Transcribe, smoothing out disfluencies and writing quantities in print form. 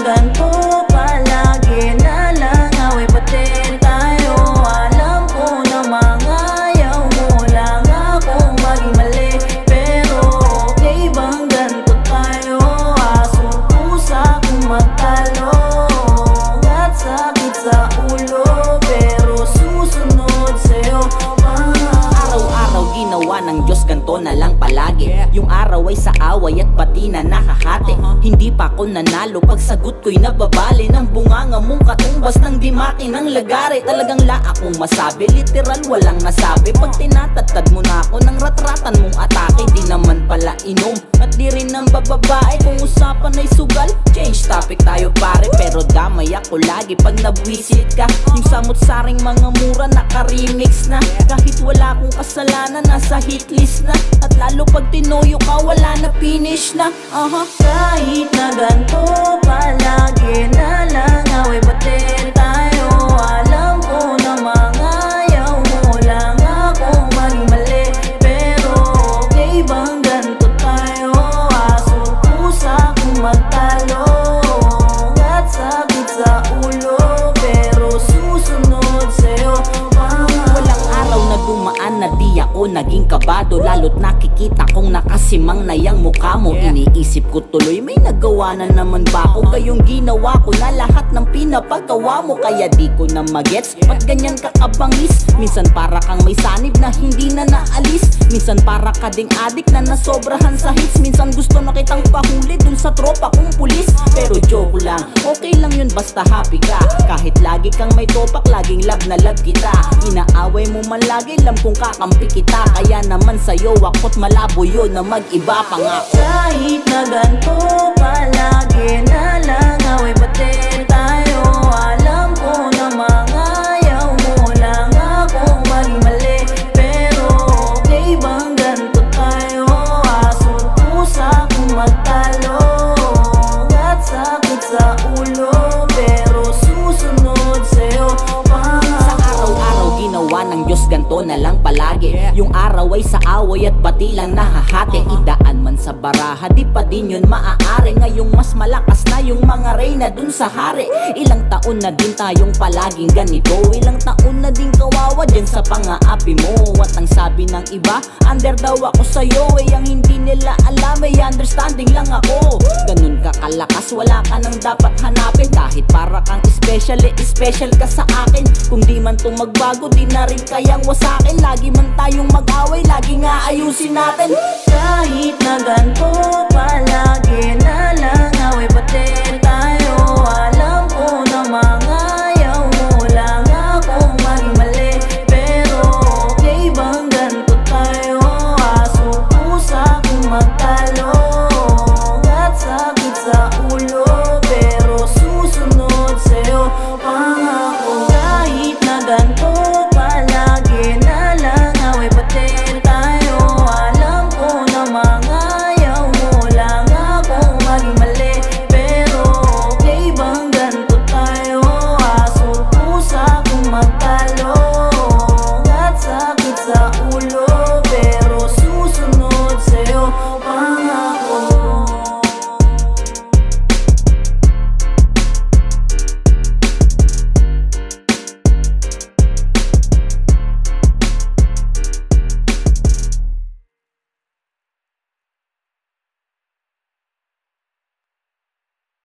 ganito palagi na lang away pati tayo. Alam ko na mga ayaw mo lang akong maging mali, pero okay bang ganito tayo? Aso pusa kung magtalo at sakit sa ulo, pero susunod sa'yo. Araw-araw ginawa ng Diyos ganto na lang palagi. Yung araw ay sa away at pati na nakahati. Hindi pa ako nanalo, pagsagot ko'y nababali ng bunganga mong katumbas ng dimaki ng lagari. Talagang la akong masabi, literal walang nasabi. Pag tinatatad mo na ako ng ratratan mong atake, di naman pala inom at di rin ng bababae. Kung usapan ay sugal, change topic tayo pare. Pero damay ako lagi pag nabwisit ka. Yung samot-saring mga mura naka-remix na, kahit wala akong kasalanan nasa hitlist na. At lalo pag tinoyo ka wala na finish na. Kahit na ganito palagi na lang away pati tayo. Alam ko na mga ayaw mo lang akong maging mali, pero okay bang ganito tayo? Aso pusa kung magtalo at sakit sa ulo, pero susunod sa'yo. Walang araw na dumaan na di ako naging kabado, lalo't nakikita kong nakasimang na yang mukha mo. Iniisip ko tuloy, may nagawa na naman ba ako? Kayong ginawa ko na lahat ng pinapagawa mo, kaya di ko na magets ba't ganyan ka kabangis. Minsan para kang may sanib na hindi na naalis, minsan para ka ding adik na nasobrahan sa hits. Minsan gusto na kitang pahuli dun sa tropa kong pulis, pero joke lang, okay lang yun basta happy ka. Kahit lagi kang may topak, laging love na love kita. Inaaway mo man lagi, alam kong kakampi kita. Kaya naman sa'yo ako't malabo yun na mag-iba pa nga ako. Kahit na ganito palagi na lang away pati tayo. Alam ko na mga ayaw mo lang akong maging mali, pero okay bang ganito tayo? Aso pusa kung magtalo at sakit sa ulo, pero susunod sa'yo. Ginawa ng Diyos ganto na lang palagi. Yung araw ay sa away at pati lang nahahati. Idaan man sa baraha, di pa din yun maaari. Ngayong mas malakas na yung mga reyna dun sa hari. Ilang taon na din tayong palaging ganito, ilang taon na din kawawa dyan sa pang-aapi mo. At ang sabi ng iba, under daw ako sa'yo. Ang hindi nila alam ay understanding lang ako. Ganun ka kalakas, wala ka nang dapat hanapin. Kahit para kang special ka sa akin. Kung di man to magbago, di na rin kayang wasakin. Lagi man tayong mag-away, lagi nga ayusin natin. Kahit na ganito palagi na lang away pati